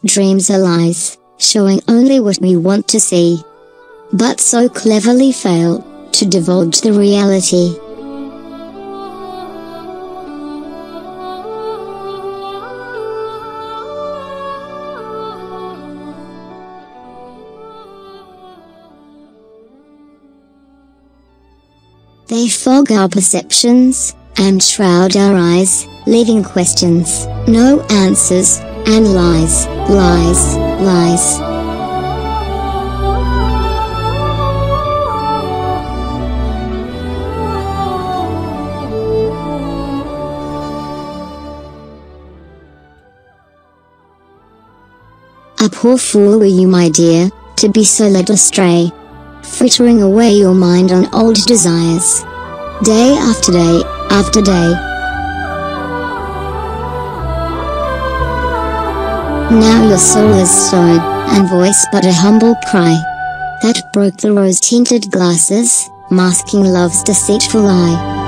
Dreams are lies, showing only what we want to see, but so cleverly fail to divulge the reality. They fog our perceptions, and shroud our eyes, leaving questions, no answers, and lies, lies, lies. A poor fool were you, my dear, to be so led astray, frittering away your mind on old desires, day after day, after day. Now your soul is stone, and voice but a humble cry, that broke the rose-tinted glasses, masking love's deceitful eye.